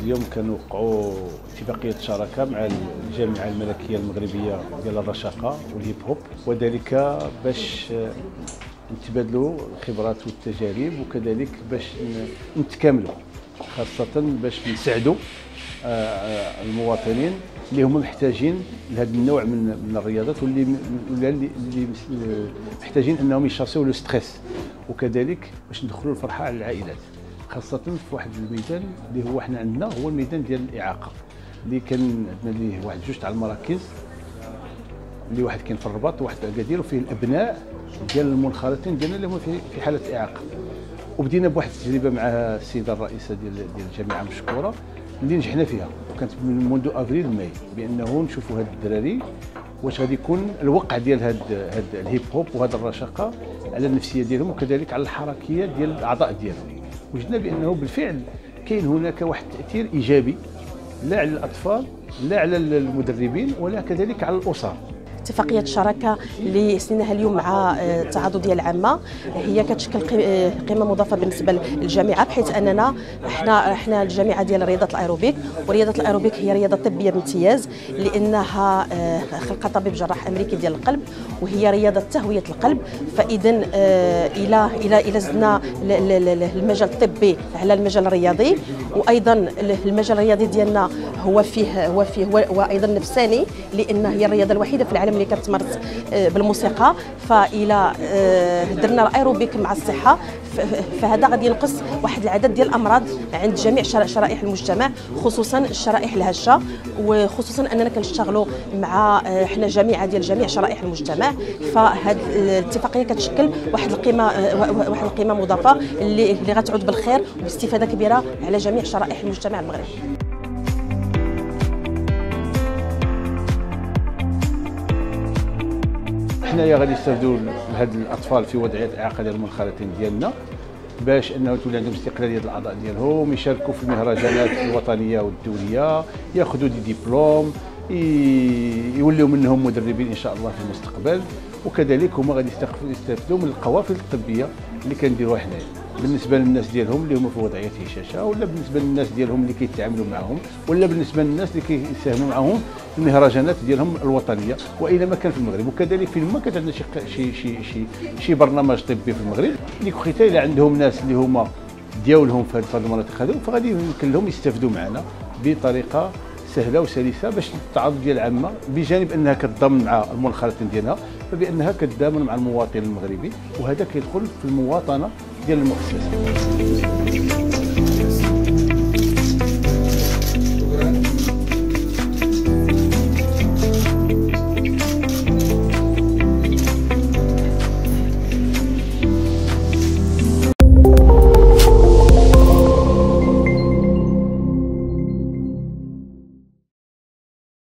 اليوم كنوقعوا اتفاقيه شراكه مع الجامعه الملكيه المغربيه ديال الرشاقه والهيب هوب، وذلك باش نتبادلوا الخبرات والتجارب، وكذلك باش نتكاملوا، خاصه باش نساعدوا المواطنين اللي هما محتاجين لهذا النوع من الرياضات، واللي محتاجين انهم يشاسيو لو ستريس، وكذلك باش ندخلوا الفرحه على العائلات، خاصه في واحد الميدان اللي هو حنا عندنا، هو الميدان ديال الاعاقه، اللي كان عندنا ليه واحد جوج تاع المراكز، اللي واحد كاين في الرباط وواحد في اكادير، وفيه الابناء ديال المنخرطين ديالنا اللي هما في حاله اعاقه. وبدينا بواحد التجربه مع السيده الرئيسه ديال الجامعه مشكوره، اللي نجحنا فيها، وكانت من منذ افريل ماي، بانه نشوفوا هاد الدراري واش غادي يكون الوقع ديال هاد الهيب هوب وهاد الرشاقه على النفسيه ديالهم، وكذلك على الحركيه ديال الاعضاء ديالهم. وجدنا بانه بالفعل كاين هناك واحد التاثير ايجابي، لا على الاطفال لا على المدربين ولا كذلك على الاسر. اتفاقية الشراكة اللي سنيناها اليوم مع التعاضدية العامة هي كتشكل قيمة مضافة بالنسبة للجامعة، بحيث أننا احنا الجامعة ديال رياضة الأيروبيك، ورياضة الأيروبيك هي رياضة طبية بامتياز، لأنها خلق طبيب جراح أمريكي ديال القلب، وهي رياضة تهوية القلب. فإذا إلى زدنا المجال الطبي على المجال الرياضي، وأيضا المجال الرياضي ديالنا هو أيضا نفساني، لأن هي الرياضة الوحيدة في العالم اللي كتمارس بالموسيقى. فإلى درنا الايروبيك مع الصحه، فهذا غادي ينقص واحد العدد ديال الامراض عند جميع شرائح المجتمع، خصوصا الشرائح الهشه، وخصوصا اننا كنشتغلوا مع حنا جامعه ديال جميع شرائح المجتمع. فهذه الاتفاقيه كتشكل واحد القيمه مضافه اللي غتعود بالخير وباستفاده كبيره على جميع شرائح المجتمع المغربي. حنايا غادي نستافدوا هاد الاطفال في وضعيه الاعاقه ديال المنخرطين ديالنا، باش انه تولي عندهم استقلاليه الاعضاء ديالهم، يشاركوا في المهرجانات الوطنيه والدوليه، ياخذوا دي ديبلوم، يوليو منهم مدربين ان شاء الله في المستقبل. وكذلك هما غادي يستافدوا من القوافل الطبيه اللي كنديروها حنايا، بالنسبه للناس ديالهم اللي هما في وضعيه هشاشه، ولا بالنسبه للناس ديالهم اللي كيتعاملوا معهم، ولا بالنسبه للناس اللي كيساهموا معهم في المهرجانات ديالهم الوطنيه واين ما كان في المغرب. وكذلك فين ما كانت عندنا شي برنامج طبي في المغرب اللي حتى الا عندهم ناس اللي هما ديالهم في هذه المناطق هذو، فغادي يمكن لهم يستافدوا معنا بطريقه سهله وسلسه، باش التعاضديه العامه بجانب انها كتضامن مع المنخرطين ديالها، فبانها كتضامن مع المواطن المغربي، وهذا كيدخل في المواطنه ديال المؤسسه.